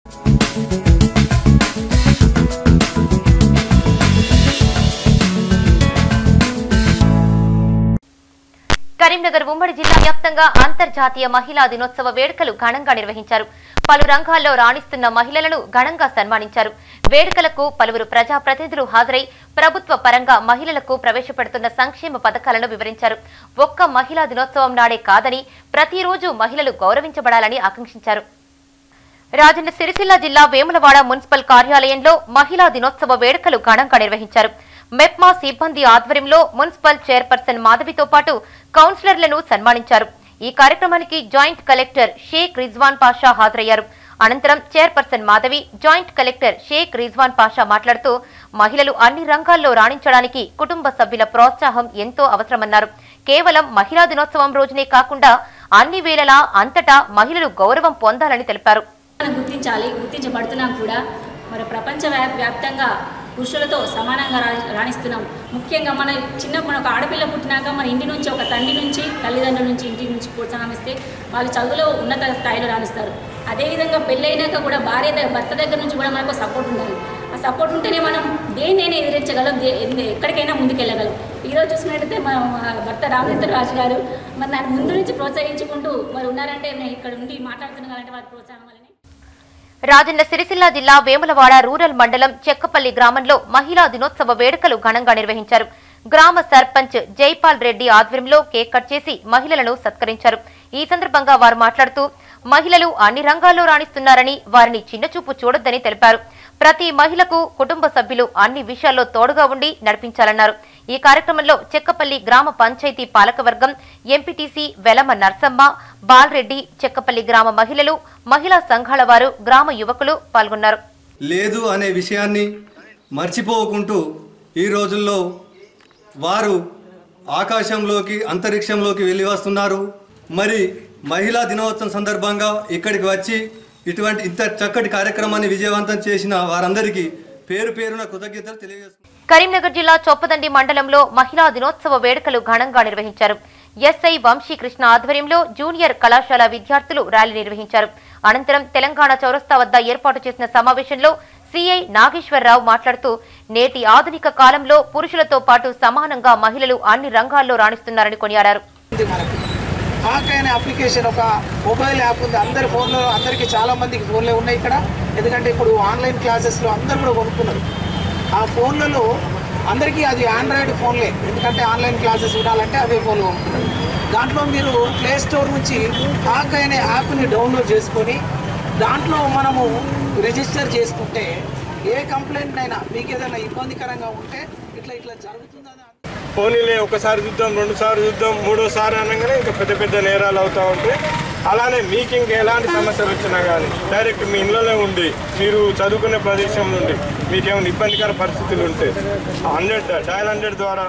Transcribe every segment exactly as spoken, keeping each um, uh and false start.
కరీంనగర్ ఉమ్మడి జిల్లా వ్యాప్తంగా అంతర్జాతీయ మహిళా దినోత్సవ వేడుకలు ఘనంగా నిర్వహించారు. పలు రంగాల్లో రాణిస్తున్న మహిళలను ఘనంగా సన్మానించారు. వేడుకలకు పలువురు ప్రజాప్రతినిధులు హాజరై ప్రభుత్వ పరంగా మహిళలకు ప్రవేశపెడుతున్న సంక్షేమ పథకాలను వివరించారు. ఒక్క మహిళా దినోత్సవం నాడే కాదని ప్రతిరోజు మహిళలు గౌరవించబడాలని ఆకాంక్షించారు. రాజన్న సిరిసిల్ల జిల్లా వేములవాడ మున్సిపల్ కార్యాలయంలో మహిళా దినోత్సవ వేడుకలు ఘనంగా నిర్వహించారు. మెప్మా సిబ్బంది ఆధ్వర్యంలో మున్సిపల్ చైర్పర్సన్ మాధవితో పాటు కౌన్సిలర్లను సన్మానించారు. ఈ కార్యక్రమానికి జాయింట్ కలెక్టర్ షేక్ రిజ్వాన్ పాషా హాజరయ్యారు. అనంతరం chairperson Madhavi, joint collector Sheikh Rizwan Pasha మాట్లాడుతూ మహిళలు అన్ని రంగాల్లో రాణించడానికి కుటుంబ సభ్యుల ప్రోత్సాహం ఎంతో అవసరమన్నారు. కేవలం మహిళా దినోత్సవం రోజునే కాకుండా అన్ని వేళలా అంతటా మహిళలు గౌరవం పొందాలని తెలిపారు. గుర్తించాలి, గుర్తించబడుతున్నాం కూడా. మరి ప్రపంచ వ్యాప్తంగా పురుషులతో సమానంగా రాణిస్తున్నాం. ముఖ్యంగా మన చిన్న మన ఒక ఆడపిల్ల పుట్టినాక మన ఇంటి నుంచి, ఒక తండ్రి నుంచి, తల్లిదండ్రుల నుంచి, ఇంటి నుంచి ప్రోత్సాహం ఇస్తే వాళ్ళు చదువులో ఉన్నత స్థాయిలో రాణిస్తారు. అదేవిధంగా పెళ్ళైనాక కూడా భార్య భర్త దగ్గర నుంచి కూడా మనకు సపోర్ట్ ఉండాలి. ఆ సపోర్ట్ ఉంటేనే మనం దేన్నైనా ఎదిరించగలం, ఎక్కడికైనా ముందుకెళ్ళగలం. ఈరోజు చూసినట్టయితే మన భర్త రామచంద్ర రాజు గారు మరి దాని ముందు నుంచి ప్రోత్సహించుకుంటూ మరి ఉన్నారంటే నేను ఇక్కడ ఉండి మాట్లాడుతున్నాను కాబట్టి వారి ప్రోత్సాహం వల్లనే. రాజన్న సిరిసిల్ల జిల్లా వేములవాడ రూరల్ మండలం చెక్కపల్లి గ్రామంలో మహిళా దినోత్సవ వేడుకలు ఘనంగా నిర్వహించారు. గ్రామ సర్పంచ్ జైపాల్ రెడ్డి ఆధ్వర్యంలో కేక్ కట్ చేసి మహిళలను సత్కరించారు. ఈ సందర్భంగా వారు మాట్లాడుతూ మహిళలు అన్ని రంగాల్లో రాణిస్తున్నారని, వారిని చిన్నచూపు చూడొద్దని తెలిపారు. ప్రతి మహిళకు కుటుంబ సభ్యులు అన్ని విషయాల్లో తోడుగా ఉండి నడిపించాలన్నారు. ఈ కార్యక్రమంలో చెక్కపల్లి గ్రామ పంచాయతీ పాలకవర్గం, ఎంపీటీసీ వెలమ నర్సమ్మ, బాలరెడ్డి, చెక్కపల్లి గ్రామ మహిళలు, మహిళా సంఘాల వారు, గ్రామ యువకులు పాల్గొన్నారు. లేదు అనే విషయాన్ని మర్చిపోకుంటూ ఈ రోజుల్లో వారు ఆకాశంలోకి, అంతరిక్షంలోకి వెళ్ళి వస్తున్నారు. మరి మహిళా దినోత్సవం సందర్భంగా ఇక్కడికి వచ్చి ఇటువంటి ఇంత చక్కటి కార్యక్రమాన్ని విజయవంతం చేసిన వారందరికీ పేరు పేరున కృతజ్ఞతలు తెలియజేస్తున్నారు. కరీంనగర్ జిల్లా చొప్పదండి మండలంలో మహిళా దినోత్సవ వేడుకలు ఘనంగా నిర్వహించారు. ఎస్ఐ వంశీకృష్ణ ఆధ్వర్యంలో జూనియర్ కళాశాల విద్యార్థులు ర్యాలీ నిర్వహించారు. అనంతరం తెలంగాణ చౌరస్తా వద్ద ఏర్పాటు చేసిన సమావేశంలో సిఐ నాగేశ్వరరావు మాట్లాడుతూ నేటి ఆధునిక కాలంలో పురుషులతో పాటు సమానంగా మహిళలు అన్ని రంగాల్లో రాణిస్తున్నారని కొనియాడారు. అనే అప్లికేషన్ ఒక మొబైల్ యాప్ ఉంది. అందరి ఫోన్లో, అందరికీ చాలా మందికి ఫోన్లే ఉన్నాయి ఇక్కడ. ఎందుకంటే ఇప్పుడు ఆన్లైన్ క్లాసెస్లో అందరు కూడా కొనుక్కున్నారు. ఆ ఫోన్లలో అందరికీ అది ఆండ్రాయిడ్ ఫోన్లే, ఎందుకంటే ఆన్లైన్ క్లాసెస్ వినాలంటే అదే ఫోన్లు కొనుక్కున్నారు. దాంట్లో మీరు ప్లే స్టోర్ నుంచి హాక్ అనే యాప్ని డౌన్లోడ్ చేసుకొని దాంట్లో మనము రిజిస్టర్ చేసుకుంటే ఏ కంప్లైంట్ అయినా మీకు ఏదైనా ఇబ్బందికరంగా ఉంటే ఇట్లా ఇట్లా జరుగుతుందని పోనీలే ఒకసారి చూద్దాం, రెండు సార్లు చూద్దాం, మూడోసారి అనగానే ఇంకా పెద్ద పెద్ద నేరాలు అవుతూ ఉంటాయి. అలానే మీకు ఇంకా ఎలాంటి సమస్యలు వచ్చినా కానీ డైరెక్ట్ మీ ఇళ్ళలో ఉండి మీరు చదువుకునే ప్రదేశం నుండి మీకేమైనా ఇబ్బందికర పరిస్థితులు ఉంటే హండ్రెడ్ డయల్ హండ్రెడ్ ద్వారా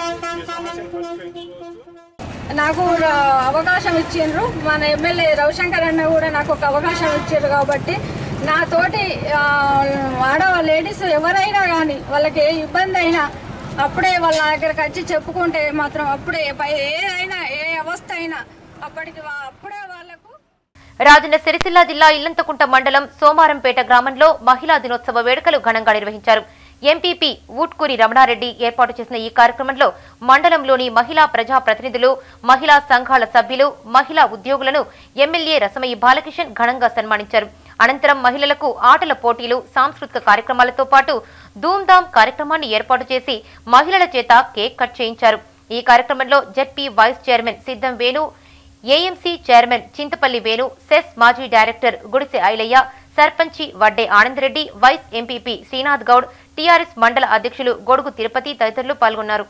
నాకు అవకాశం ఇచ్చిండ్రు. మన ఎమ్మెల్యే రవిశంకర్ అన్న కూడా నాకు ఒక అవకాశం ఇచ్చారు. కాబట్టి నా తోటి ఆడవాళ్ళ లేడీస్ ఎవరైనా కానీ వాళ్ళకి ఏ ఇబ్బంది అయినా అప్పుడే వాళ్ళ దగ్గరకు వచ్చి చెప్పుకుంటే మాత్రం అప్పుడే ఏదైనా ఏ అవస్థ అయినా అప్పటికి అప్పుడే వాళ్ళకు. రాజన్న సిరిసిల్ల జిల్లా ఇల్లంతకుంట మండలం సోమారంపేట గ్రామంలో మహిళా దినోత్సవ వేడుకలు ఘనంగా నిర్వహించారు. ఎంపీపీ ఊట్కూరి రమణారెడ్డి ఏర్పాటు చేసిన ఈ కార్యక్రమంలో మండలంలోని మహిళా ప్రజా ప్రతినిధులు, మహిళా సంఘాల సభ్యులు, మహిళా ఉద్యోగులను ఎమ్మెల్యే రసమయ్య బాలకిషన్ ఘనంగా సన్మానించారు. అనంతరం మహిళలకు ఆటల పోటీలు, సాంస్కృతిక కార్యక్రమాలతో పాటు ధూమ్ధామ్ కార్యక్రమాన్ని ఏర్పాటు చేసి మహిళల చేత కేక్ కట్ చేయించారు. ఈ కార్యక్రమంలో ZP vice chairman Siddham Venu, AMC chairman Chintapalli Venu, cess మాజీ డైరెక్టర్ గుడిసె ఐలయ్య, సర్పంచి Vadde Anandreddy, vice MPP Srinath Goud, TRS మండల అధ్యక్షులు గొడుగు తిరుపతి తదితరులు పాల్గొన్నారు.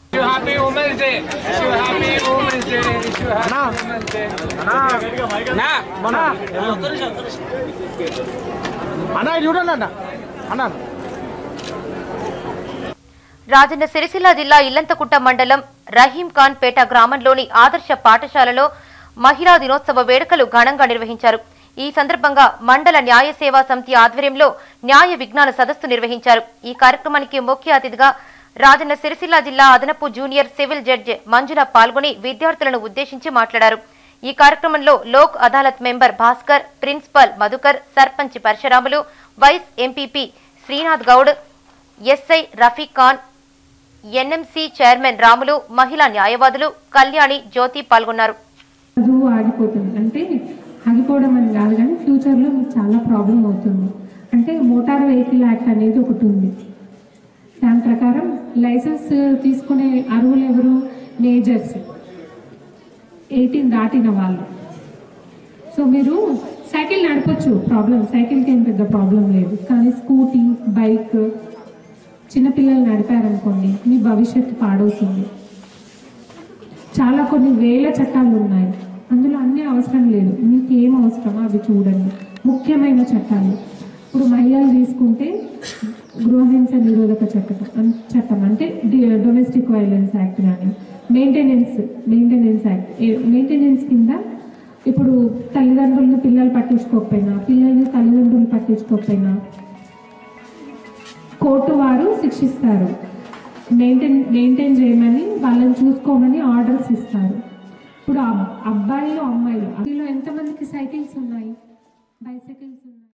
రాజన్న సిరిసిల్ల జిల్లా ఇల్లంతకుంట మండలం రహీం ఖాన్ పేట గ్రామంలోని ఆదర్శ పాఠశాలలో మహిళా దినోత్సవ వేడుకలు ఘనంగా నిర్వహించారు. ఈ సందర్భంగా మండల న్యాయ సేవా సమితి ఆధ్వర్యంలో న్యాయ విజ్ఞాన సదస్సు నిర్వహించారు. ఈ కార్యక్రమానికి ముఖ్య అతిథిగా రాజన్న సిరిసిల్ల జిల్లా అదనపు జూనియర్ సివిల్ జడ్జి మంజుల పాల్గొని విద్యార్థులను ఉద్దేశించి మాట్లాడారు. ఈ కార్యక్రమంలో Lok Adalat member Bhaskar, principal Madhukar, sarpanch Parasuramulu, vice MPP Srinath Goud, SI Rafiq Khan, NMC chairman Ramulu, మహిళా న్యాయవాదులు కళ్యాణి, జ్యోతి పాల్గొన్నారు. ఆగిపోతుంది అంటే ఆగిపోవడం అని కాదు, కానీ ఫ్యూచర్లో మీకు చాలా ప్రాబ్లం అవుతుంది. అంటే మోటార్ వెహికల్ యాక్ట్ అనేది ఒకటి ఉంది. దాని ప్రకారం లైసెన్స్ తీసుకునే అర్హులు ఎవరు? మేజర్స్, ఎయిటీన్ దాటిన వాళ్ళు. సో మీరు సైకిల్ నడపచ్చు, ప్రాబ్లం సైకిల్కి ఏం పెద్ద ప్రాబ్లం లేదు. కానీ స్కూటీ, బైక్ చిన్నపిల్లలు నడిపారనుకోండి మీ భవిష్యత్తు పాడవుతుంది. చాలా కొన్ని వేల చట్టాలు ఉన్నాయి, అందులో అన్నీ అవసరం లేదు. మీకు ఏం అవసరమో అవి చూడండి. ముఖ్యమైన చట్టాలు ఇప్పుడు మహిళలు తీసుకుంటే గృహహింస నిరోధక చట్టం చట్టం అంటే డొమెస్టిక్ వైలెన్స్ యాక్ట్ కానీ మెయింటెనెన్స్ మెయింటెనెన్స్ యాక్ట్ మెయింటెనెన్స్ కింద ఇప్పుడు తల్లిదండ్రులను పిల్లలు పట్టించుకోకపోయినా, పిల్లల్ని తల్లిదండ్రులు పట్టించుకోకపోయినా కోర్టు వారు శిక్షిస్తారు. మెయింటైన్ మెయింటైన్ చేయమని, వాళ్ళని చూసుకోమని ఆర్డర్స్ ఇస్తారు. ఇప్పుడు అబ్బాయిలు అమ్మాయిలు అందులో ఎంతమందికి సైకిల్స్ ఉన్నాయి? బైసైకిల్స్ ఉన్నాయి.